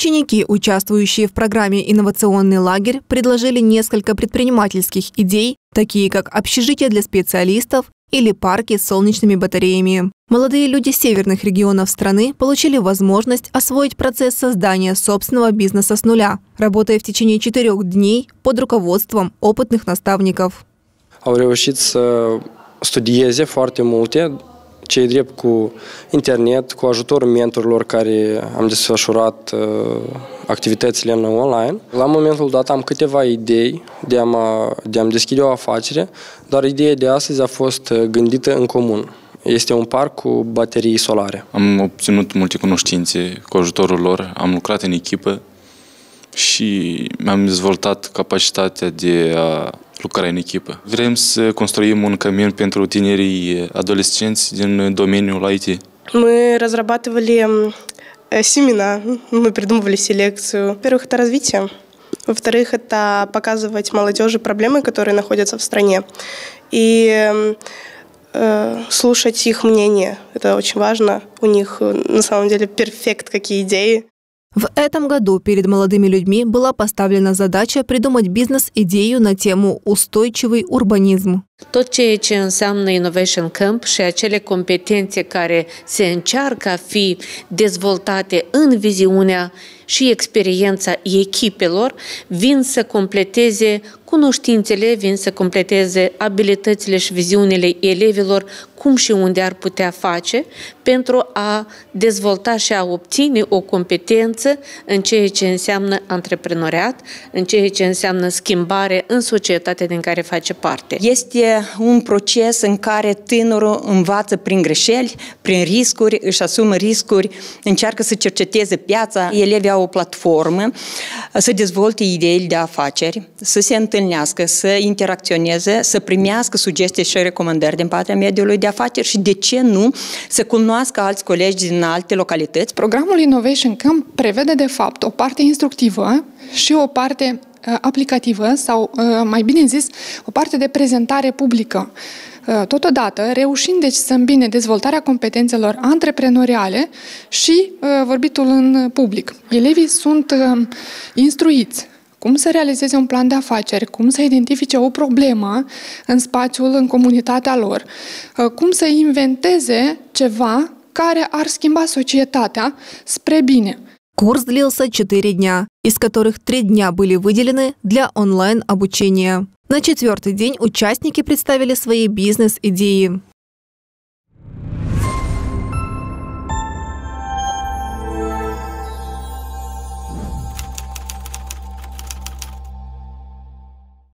Ученики, участвующие в программе «Инновационный лагерь», предложили несколько предпринимательских идей, такие как общежитие для специалистов или парки с солнечными батареями. Молодые люди северных регионов страны получили возможность освоить процесс создания собственного бизнеса с нуля, работая в течение 4 дней под руководством опытных наставников. Au reușit să studieze foarte multe, cei drept cu internet, cu ajutorul mentorilor care am desfășurat activitățile în online. La momentul dat am câteva idei de a-mi deschide o afacere, dar ideea de astăzi a fost gândită în comun. Este un parc cu baterii solare. Am obținut multe cunoștințe cu ajutorul lor, am lucrat în echipă și mi-am dezvoltat capacitatea de a lucra în echipă. Vrem să construim un camion pentru tinerii adolescenți din domeniul IT. Мы разрабатывали семена, мы придумывали селекцию. Во-первых, это развитие. Во-вторых, это показывать молодежи проблемы, которые находятся в стране. И слушать их мнение. Это очень важно. У них на самом деле перфект какие идеи. В этом году перед молодыми людьми была поставлена задача придумать бизнес-идею на тему «Устойчивый урбанизм». Tot ceea ce înseamnă Innovation Camp și acele competențe care se încearcă a fi dezvoltate în viziunea și experiența echipelor vin să completeze cunoștințele, vin să completeze abilitățile și viziunile elevilor cum și unde ar putea face pentru a dezvolta și a obține o competență în ceea ce înseamnă antreprenoriat, în ceea ce înseamnă schimbare în societatea din care face parte. Este un proces în care tânărul învață prin greșeli, prin riscuri, își asumă riscuri, încearcă să cerceteze piața. Elevii au o platformă să dezvolte ideile de afaceri, să se întâlnească, să interacționeze, să primească sugestii și recomandări din partea mediului de afaceri și, de ce nu, să cunoască alți colegi din alte localități. Programul Innovation Camp prevede, de fapt, o parte instructivă și o parte aplicativă sau, mai bine zis, o parte de prezentare publică. Totodată, reușind deci să îmbine dezvoltarea competențelor antreprenoriale și vorbitul în public. Elevii sunt instruiți cum să realizeze un plan de afaceri, cum să identifice o problemă în spațiul, în comunitatea lor, cum să inventeze ceva care ar schimba societatea spre bine. Курс длился 4 дня, из которых 3 дня были выделены для онлайн-обучения. На 4-й день участники представили свои бизнес-идеи.